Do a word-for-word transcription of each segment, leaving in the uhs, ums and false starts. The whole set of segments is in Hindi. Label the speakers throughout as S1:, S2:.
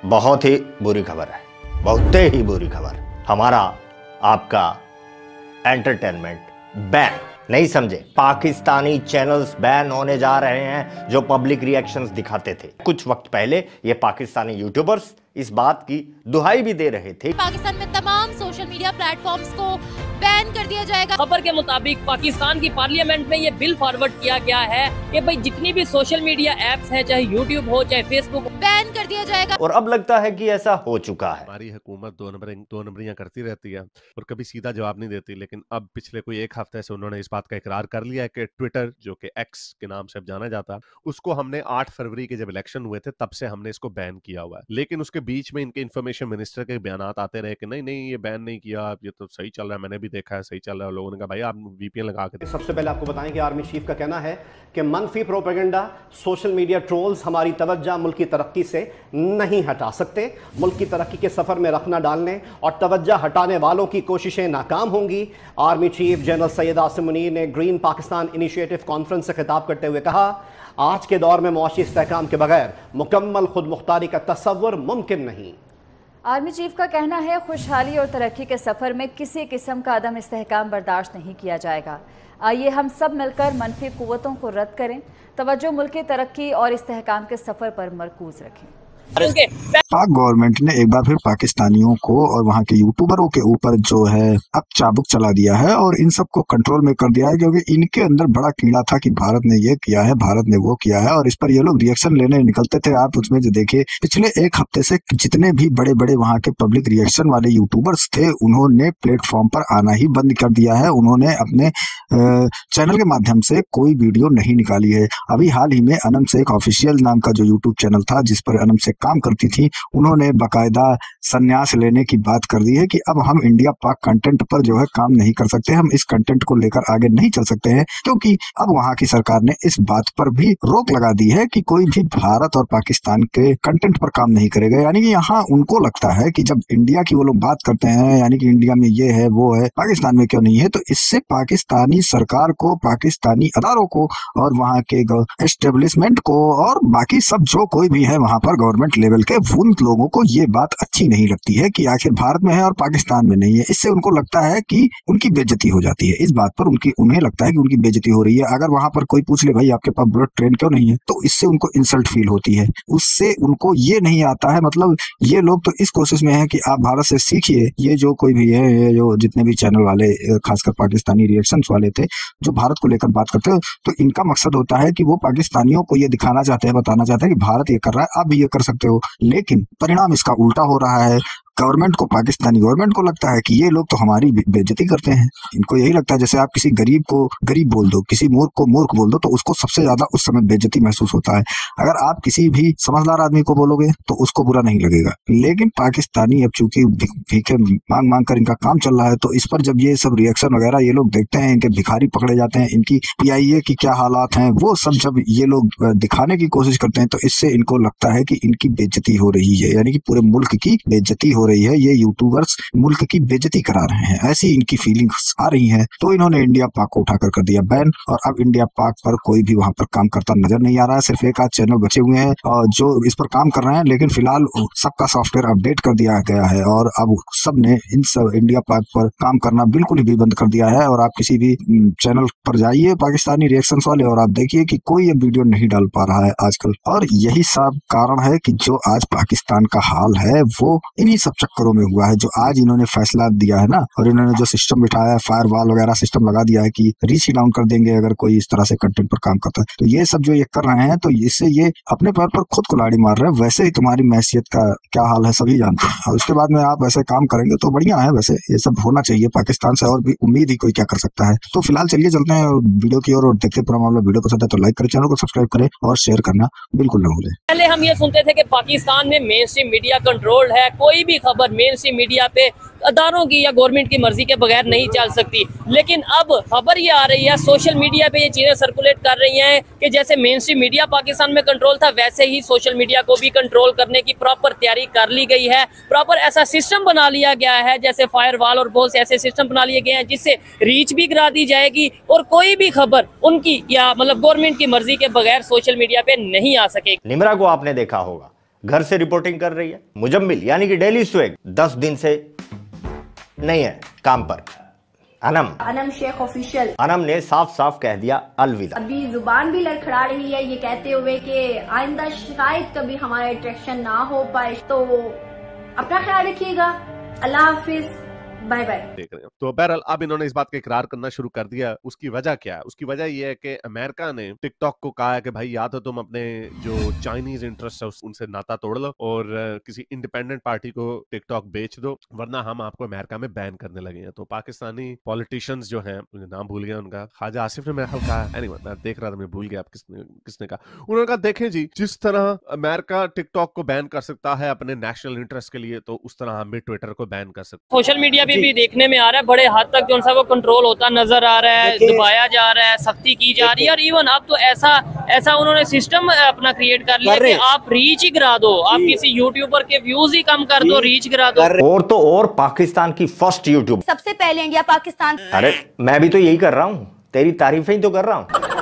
S1: बहुत ही बुरी खबर है, बहुत ही बुरी खबर। हमारा आपका एंटरटेनमेंट बैन, नहीं समझे? पाकिस्तानी चैनल्स बैन होने जा रहे हैं जो पब्लिक रिएक्शंस दिखाते थे। कुछ वक्त पहले ये पाकिस्तानी यूट्यूबर्स इस बात की दुहाई भी दे रहे थे
S2: पाकिस्तान में तमाम सोशल मीडिया प्लेटफॉर्म्स को बैन कर दिया जाएगा।
S3: खबर के मुताबिक पाकिस्तान की पार्लियामेंट में ये बिल फॉरवर्ड किया गया है कि भाई जितनी भी सोशल मीडिया एप्स हैं, चाहे यूट्यूब हो चाहे फेसबुक,
S2: बैन कर दिया जाएगा।
S1: और अब लगता है कि ऐसा हो चुका है।
S4: हमारी हुकूमत दो नंबर दो नंबरियां करती रहती है और कभी सीधा जवाब नहीं देती, लेकिन अब पिछले कोई एक हफ्ते से उन्होंने इस बात का इकरार कर लिया है कि ट्विटर, जो कि एक्स के नाम से अब जाना जाता, उसको हमने आठ फरवरी के जब इलेक्शन हुए थे तब से हमने इसको बैन किया हुआ है। लेकिन उसके बीच में इनके इंफॉर्मेशन मिनिस्टर के बयानात आते रहे कि नहीं नहीं ये बैन नहीं किया, ये तो सही चल रहा है, मैंने भी देखा है सही चल रहा है। लोगों ने कहा भाई आप वीपीएन लगा के।
S5: सबसे पहले आपको बताएं कि आर्मी चीफ का कहना है कि मनफी प्रोपेगेंडा, सोशल मीडिया ट्रोल्स हमारी तवज्जो मुल्क की तरक्की से नहीं हटा सकते। मुल्क की तरक्की के सफर में रखना डालने और तवज्जो हटाने वालों की कोशिशें नाकाम होंगी। Army chief general Syed Asim Munir ने ग्रीन पाकिस्तान इनिशिएटिव कॉन्फ्रेंस से खिताब करते हुए कहा, आज के दौर में मुआशी इस्तेहकाम के बगैर मुकम्मल खुद मुख्तारी का तस्वुर मुमकिन नहीं।
S6: आर्मी चीफ का कहना है, खुशहाली और तरक्की के सफ़र में किसी किस्म का अदम इस्तेहकाम बर्दाश्त नहीं किया जाएगा। आइए हम सब मिलकर मनफी कुव्वतों को रद्द करें, तवज्जो मुल्क की तरक्की और इस्तेहकाम के सफ़र पर मरकूज रखें।
S7: पाक गवर्नमेंट ने एक बार फिर पाकिस्तानियों को और वहाँ के यूट्यूबरों के ऊपर जो है अब चाबुक चला दिया है और इन सबको कंट्रोल में कर दिया है, क्योंकि इनके अंदर बड़ा कीड़ा था कि भारत ने ये किया है, भारत ने वो किया है, और इस पर ये लोग रिएक्शन लेने निकलते थे। आप उसमें जो देखिए पिछले एक हफ्ते से जितने भी बड़े बड़े वहाँ के पब्लिक रिएक्शन वाले यूट्यूबर्स थे उन्होंने प्लेटफॉर्म पर आना ही बंद कर दिया है। उन्होंने अपने चैनल के माध्यम से कोई वीडियो नहीं निकाली है। अभी हाल ही में अनम शेख ऑफिशियल नाम का जो यूट्यूब चैनल था जिस पर अनम शेख काम करती थी, उन्होंने बाकायदा संन्यास लेने की बात कर दी है कि अब हम इंडिया पाक कंटेंट पर जो है काम नहीं कर सकते, हम इस कंटेंट को लेकर आगे नहीं चल सकते हैं, क्योंकि अब वहां की सरकार ने इस बात पर भी रोक लगा दी है कि कोई भी भारत और पाकिस्तान के कंटेंट पर काम नहीं करेगा। यानी कि यहाँ उनको लगता है कि जब इंडिया की वो लोग बात करते हैं, यानी कि इंडिया में ये है वो है, पाकिस्तान में क्यों नहीं है, तो इससे पाकिस्तानी सरकार को, पाकिस्तानी अदारों को और वहाँ के एस्टेब्लिशमेंट को और बाकी सब जो कोई भी है वहां पर गवर्नमेंट लेवल के, उन लोगों को ये बात अच्छी नहीं लगती है कि आखिर भारत में है और पाकिस्तान में नहीं है। इससे उनको लगता है कि उनकी बेइज्जती हो जाती है। इस बात पर उनकी उन्हें लगता है कि उनकी बेइज्जती हो रही है। अगर वहां पर कोई पूछ ले भाई आपके पास बुलेट ट्रेन क्यों नहीं है, तो इससे उनको इंसल्ट फील होती है। उससे उनको ये नहीं आता है, मतलब ये लोग तो इस कोशिश में है कि आप भारत से सीखिए। ये जो कोई भी है, ये जो जितने भी चैनल वाले खासकर पाकिस्तानी रिएक्शन वाले थे जो भारत को लेकर बात करते हैं, तो इनका मकसद होता है कि वो पाकिस्तानियों को ये दिखाना चाहते हैं, बताना चाहते हैं कि भारत ये कर रहा है, आप भी ये कर सकते हो। लेकिन परिणाम इसका उल्टा हो रहा है। गवर्नमेंट को, पाकिस्तानी गवर्नमेंट को लगता है कि ये लोग तो हमारी बेइज्जती करते हैं। इनको यही लगता है जैसे आप किसी गरीब को गरीब बोल दो, किसी मूर्ख को मूर्ख बोल दो, तो उसको सबसे ज्यादा उस समय बेइज्जती महसूस होता है। अगर आप किसी भी समझदार आदमी को बोलोगे तो उसको बुरा नहीं लगेगा। लेकिन पाकिस्तानी अब चूंकि भीखे मांग मांग कर इनका काम चल रहा है, तो इस पर जब ये सब रिएक्शन वगैरह ये लोग देखते हैं, इनके भिखारी पकड़े जाते हैं, इनकी पीआईए की क्या हालात हैं, वो सब जब ये लोग दिखाने की कोशिश करते हैं, तो इससे इनको लगता है कि इनकी बेइज्जती हो रही है, यानी कि पूरे मुल्क की बेइज्जती हो रही है। ये यूट्यूबर्स मुल्क की बेइज्जती करा रहे हैं, ऐसी इनकी फीलिंग्स आ रही हैं। तो इन्होंने इंडिया पाक को उठाकर कर दिया बैन, और अब इंडिया पाक पर कोई भी वहां पर काम करता नजर नहीं आ रहा है। सिर्फ एक आध चैनल बचे हुए हैं और जो इस पर काम कर रहे हैं, लेकिन फिलहाल सबका सॉफ्टवेयर अपडेट कर दिया गया है और अब सब ने इन सब इंडिया पाक पर काम करना बिल्कुल भी बंद कर दिया है। और आप किसी भी चैनल पर जाइए पाकिस्तानी रिएक्शन वाले और आप देखिए कि कोई ये वीडियो नहीं डाल पा रहा है आजकल। और यही सब कारण है कि जो आज पाकिस्तान का हाल है वो इन्हीं सब चक्करों में हुआ है। जो आज इन्होंने फैसला दिया है ना, और इन्होंने जो सिस्टम बिठाया है, फायर वॉल वगैरह सिस्टम लगा दिया है कि रीच डाउन कर देंगे अगर कोई इस तरह से कंटेंट पर काम करता है, तो ये सब जो ये कर रहे हैं, तो इससे ये अपने पैर पर खुद कुल्हाड़ी मार रहे हैं। वैसे ही तुम्हारी मैसियत का क्या हाल है सभी जानते हैं, और उसके बाद में आप ऐसे काम करेंगे तो बढ़िया है। वैसे ये सब होना चाहिए पाकिस्तान से, और भी उम्मीद ही कोई क्या कर सकता है। तो फिलहाल चलिए चलते हैं वीडियो की ओर और देखते पूरा मामला। वीडियो पसंद है तो लाइक करें, चैनल को सब्सक्राइब करें और शेयर करना बिल्कुल न भूलें।
S3: पहले हम ये सुनते थे कि पाकिस्तान में मेन स्ट्रीम मीडिया कंट्रोल्ड है, कोई भी खबर मेन स्ट्रीम मीडिया पे अदारों की या गवर्नमेंट की मर्जी के बगैर नहीं चल सकती। लेकिन अब खबर ये आ रही है, सोशल मीडिया पे ये चीजें सर्कुलेट कर रही हैं कि जैसे मेन स्ट्रीम मीडिया पाकिस्तान में कंट्रोल था, वैसे ही सोशल मीडिया को भी कंट्रोल करने की प्रॉपर तैयारी कर ली गई है। प्रॉपर ऐसा सिस्टम बना लिया गया है, जैसे फायर वॉल और बहुत से ऐसे सिस्टम बना लिए गए हैं जिससे रीच भी करा दी जाएगी और कोई भी खबर उनकी या मतलब गवर्नमेंट की मर्जी के बगैर सोशल मीडिया पे नहीं आ सकेगी।
S1: निमरा को आपने देखा होगा, घर से रिपोर्टिंग कर रही है। मुजम्मिल यानी कि डेली स्वेग दस दिन से नहीं है काम पर। अनम
S8: अनम शेख ऑफिशियल
S1: अनम ने साफ साफ कह दिया अलविदा।
S8: अभी जुबान भी लड़खड़ा रही है ये कहते हुए कि आइंदा शायद कभी हमारा इंटरेक्शन ना हो पाए। तो अपना ख्याल रखिएगा, अल्लाह हाफिज, बाय बाय।
S4: देख रहे हैं तो बहरहाल अब इन्होंने इस बात का इकरार करना शुरू कर दिया। उसकी वजह क्या है? उसकी वजह यह है कि अमेरिका ने टिकटॉक को कहा है कि भाई या तो तुम अपने जो चाइनीज इंटरेस्ट है उनसे नाता तोड़ लो और किसी इंडिपेंडेंट पार्टी को टिकटॉक बेच दो, वरना हम आपको अमेरिका में बैन करने लगे हैं। तो पाकिस्तानी पॉलिटिशियंस जो हैं, मुझे नाम भूल गया उनका, ख्वाजा आसिफ ने मेरा ख्याल कहा, एनीवे मैं देख रहा था, मैं भूल गया आप किसने किसने कहा। उन्होंने कहा देखें जी, जिस तरह अमेरिका टिकटॉक को बैन कर सकता है अपने नेशनल इंटरेस्ट के लिए, तो उस तरह हम भी ट्विटर को बैन कर सकते।
S3: सोशल मीडिया पे भी देखने में आ रहा है बड़े हद तक जो वो कंट्रोल होता नजर आ रहा है, दबाया जा रहा है, सख्ती की जा रही है। और इवन अब तो ऐसा ऐसा उन्होंने सिस्टम अपना क्रिएट कर लिया कि आप रीच ही गिरा दो, आप किसी यूट्यूबर के व्यूज ही कम कर दो, रीच गिरा दो।
S1: और तो और पाकिस्तान की फर्स्ट यूट्यूब,
S8: सबसे पहले इंडिया पाकिस्तान।
S1: अरे मैं भी तो यही कर रहा हूं, तेरी तारीफें ही तो कर रहा हूं।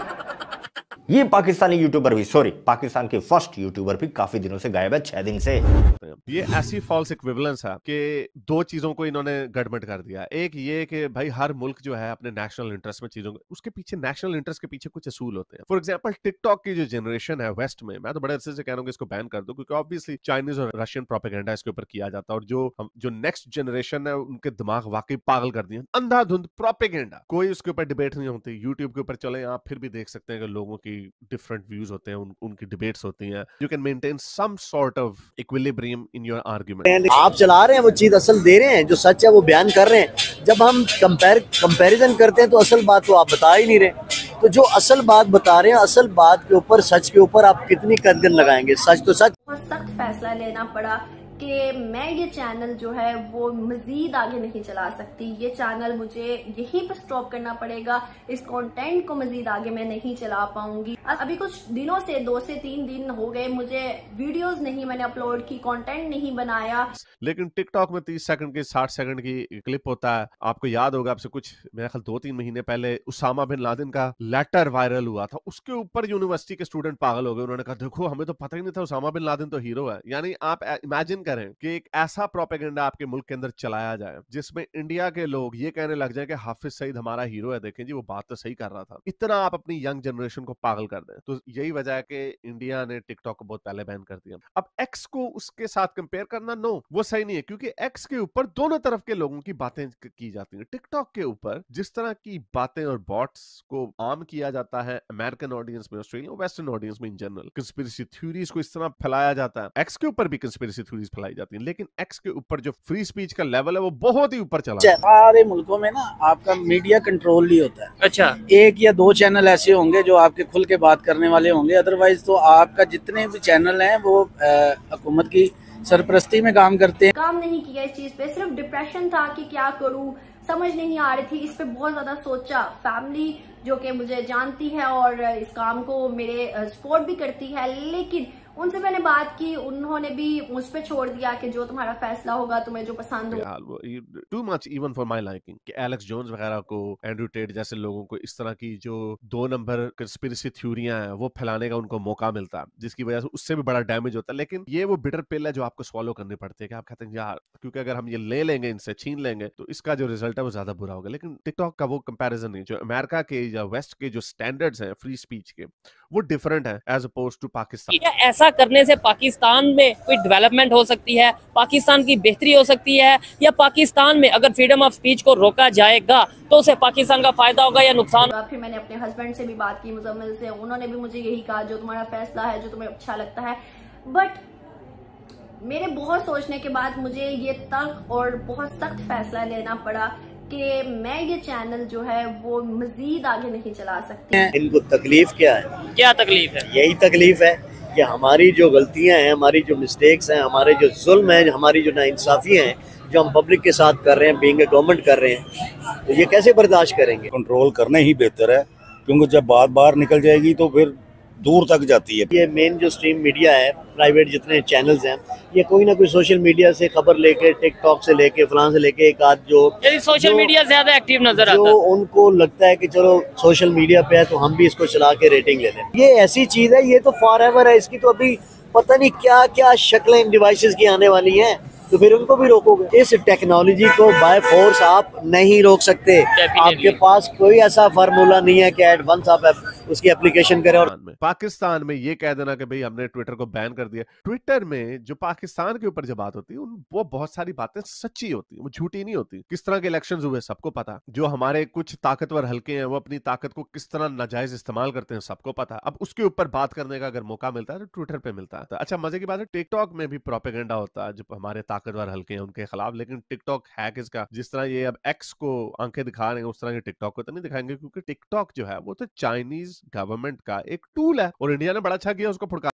S1: ये पाकिस्तानी यूट्यूबर भी, सॉरी पाकिस्तान के फर्स्ट यूट्यूबर भी काफी दिनों से गायब है, छह दिन से।
S4: ये ऐसी फॉल्स इक्विवेलेंस है कि दो चीजों को इन्होंने गड़बड़ कर दिया। एक ये कि भाई हर मुल्क जो है अपने नेशनल इंटरेस्ट में चीजों उसके पीछे, नेशनल इंटरेस्ट के पीछे कुछ असूल होते हैं। फॉर एग्जांपल टिकटॉक की जो जनरेशन है वेस्ट में, मैं तो बड़े अरसे से कह रहा हूँ कि इसको बैन कर दो, क्योंकि ऑब्वियसली चाइनीज और रशियन प्रोपेगेंडा इसके ऊपर किया जाता है। और जो जो नेक्स्ट जनरेशन है उनके दिमाग वाकई पागल कर दिए, अंधाधुंध प्रोपेगेंडा, कोई उसके ऊपर डिबेट नहीं होती। यूट्यूब के ऊपर चले आप फिर भी देख सकते हैं कि लोगों की डिफरेंट व्यूज होते हैं, उन, उनकी डिबेट्स होती हैं। You can maintain some sort of equilibrium in your argument.
S9: आप चला रहे हैं वो चीज असल दे रहे हैं, जो सच है वो बयान कर रहे हैं। जब हम कंपेयर कंपैरिजन करते हैं तो असल बात तो आप बता ही नहीं रहे। तो जो असल बात बता रहे हैं, असल बात के ऊपर, सच के ऊपर आप कितनी कदगन लगाएंगे? सच तो सच।
S8: बहुत सख्त फैसला लेना पड़ा कि मैं ये चैनल जो है वो मजीद आगे नहीं चला सकती। ये चैनल मुझे यहीं पर स्टॉप करना पड़ेगा। इस कंटेंट को मजीद आगे मैं नहीं चला पाऊंगी। अभी कुछ दिनों से, दो से तीन दिन हो गए, मुझे वीडियोस नहीं मैंने अपलोड की, कंटेंट नहीं बनाया।
S4: लेकिन टिकटॉक में तीस सेकंड की, साठ सेकंड की क्लिप होता है। आपको याद होगा, आपसे कुछ मेरे ख्याल दो तीन महीने पहले उसामा बिन लादेन का लेटर वायरल हुआ था। उसके ऊपर यूनिवर्सिटी के स्टूडेंट पागल हो गए। उन्होंने कहा देखो हमें तो पता ही नहीं था उसामा बिन लादेन तो हीरो है। यानी आप इमेजिन करें कि एक ऐसा प्रोपेगेंडा आपके मुल्क के अंदर चलाया जाए जिसमें इंडिया के लोग ये कहने लग जाए कि हाफिज सईद हमारा हीरो है, देखें जी वो बात तो सही कर रहा था। इतना आप अपनी यंग जनरेशन को पागल कर दें। तो यही वजह है कि इंडिया ने टिकटॉक को बहुत पहले बैन कर दिया। अब एक्स को उसके साथ कंपेयर करना, नो वो सही नहीं है, क्योंकि एक्स के ऊपर दोनों तरफ के लोगों की बातें की जाती हैं। टिकटॉक के ऊपर जिस तरह की बातें और बॉट्स को आम किया जाता है अमेरिकन ऑडियंस में, ऑस्ट्रेलियन, वेस्टर्न ऑडियंस में इन जनरल, कंस्पिरेसी थ्योरीज को इस तरह फैलाया जाता है। एक्स के ऊपर भी कंस्पिरेसी थ्योरीज फैलाई जाती है, लेकिन एक्स के ऊपर जो फ्री स्पीच का लेवल है वो बहुत ही ऊपर चला है।
S10: सारे मुल्कों में ना आपका मीडिया कंट्रोल नहीं होता है।
S3: अच्छा,
S10: एक या दो चैनल ऐसे होंगे जो आपके खुल के बात करने वाले होंगे, अदरवाइज तो आपका जितने भी चैनल हैं वो हुकूमत की सरपरस्ती में काम करते हैं।
S8: काम नहीं किया इस चीज पे, सिर्फ डिप्रेशन था कि क्या करूं, समझ नहीं आ रही थी। इस पे बहुत ज्यादा सोचा। फैमिली जो कि मुझे जानती है और इस काम को मेरे सपोर्ट भी करती है, लेकिन उनसे मैंने बात की, उन्होंने भी मुझ पे छोड़ दिया कि जो तुम्हारा फैसला होगा, तुम्हें जो पसंद हो।
S4: Too much even for my liking कि एलेक्स जोन्स वगैरह को, एंड्रू टेट जैसे लोगों को इस तरह की जो दो नंबर कंस्पिरेसी थ्योरियां हैं वो फैलाने का उनको मौका मिलता है, जिसकी वजह से उससे भी बड़ा डैमेज होता है। लेकिन ये वो बिटर पिल है जो आपको स्वॉलो करनी पड़ती है कि आप कहते हैं यार क्योंकि अगर हम ये ले लेंगे, इनसे छीन लेंगे, तो इसका जो रिजल्ट है वो ज्यादा बुरा होगा। लेकिन टिकटॉक का वो कंपैरिजन नहीं। जो अमेरिका के या वेस्ट के जो स्टैंडर्ड्स हैं फ्री स्पीच के, वो डिफरेंट है एज अपोज टू पाकिस्तान।
S3: क्या ऐसा करने से पाकिस्तान में कोई डेवलपमेंट हो सकती है, पाकिस्तान की बेहतरी हो सकती है, या पाकिस्तान में अगर फ्रीडम ऑफ स्पीच को रोका जाएगा तो उसे पाकिस्तान का फायदा होगा या नुकसान?
S8: फिर मैंने अपने हस्बैंड से भी बात की, मुजम्मिल से, उन्होंने भी मुझे यही कहा जो तुम्हारा फैसला है, जो तुम्हें अच्छा लगता है। बट मेरे बहुत सोचने के बाद मुझे ये तल्ख और बहुत सख्त फैसला लेना पड़ा कि मैं ये चैनल जो है वो मजीद आगे नहीं चला सकती।
S9: इनको तकलीफ क्या है?
S3: क्या तकलीफ है?
S9: यही तकलीफ है कि हमारी जो गलतियां हैं, हमारी जो मिस्टेक्स हैं, हमारे जो जुल्म हैं, हमारी जो नाइंसाफियां हैं, जो हम पब्लिक के साथ कर रहे हैं, बीइंग ए गवर्नमेंट कर रहे हैं, तो ये कैसे बर्दाश्त करेंगे?
S11: कंट्रोल करना ही बेहतर है, क्योंकि जब बात बाहर निकल जाएगी तो फिर दूर तक जाती है।
S9: ये मेन जो स्ट्रीम मीडिया है, प्राइवेट जितने चैनल्स हैं, ये कोई ना कोई सोशल मीडिया से खबर लेके, टिकटॉक से लेके, फलां से लेके, एक आध जो
S3: सोशल मीडिया ज्यादा एक्टिव नजर आता है,
S9: जो उनको लगता है कि चलो सोशल मीडिया पे है तो हम भी इसको चला के रेटिंग ले लें। ये ऐसी चीज है, ये तो फॉर एवर है, इसकी तो अभी पता नहीं क्या क्या शक्लें इन डिवाइसेस की आने वाली हैं, तो फिर उनको भी रोकोगे। इस टेक्नोलॉजी को बाय फोर्स आप नहीं रोक सकते। आपके पास कोई ऐसा फार्मूला नहीं है कि एट वंस आप उसकी एप्लीकेशन करें। और
S4: पाकिस्तान में ये कह देना कि भाई हमने ट्विटर को बैन कर दिया, ट्विटर में जो पाकिस्तान के ऊपर जो बात होती है वो बहुत सारी बातें सच्ची होती है, वो झूठी नहीं होती। किस तरह के इलेक्शंस हुए सबको पता, जो हमारे कुछ ताकतवर हल्के हैं वो अपनी ताकत को किस तरह नाजायज इस्तेमाल करते हैं सबको पता। अब उसके ऊपर बात करने का अगर मौका मिलता है तो ट्विटर पे मिलता है। तो अच्छा मजे की बात है, टिकटॉक में भी प्रोपेगेंडा होता है जो हमारे ताकतवर हल्के हैं उनके खिलाफ, लेकिन टिकटॉक है किसका? जिस तरह ये अब एक्स को आंखें दिखा रहे हैं उस तरह के टिकटॉक को तो नहीं दिखाएंगे, क्योंकि टिकटॉक जो है वो तो चाइनीज गवर्नमेंट का एक टूल है और इंडिया ने बड़ा अच्छा किया उसको फुड़का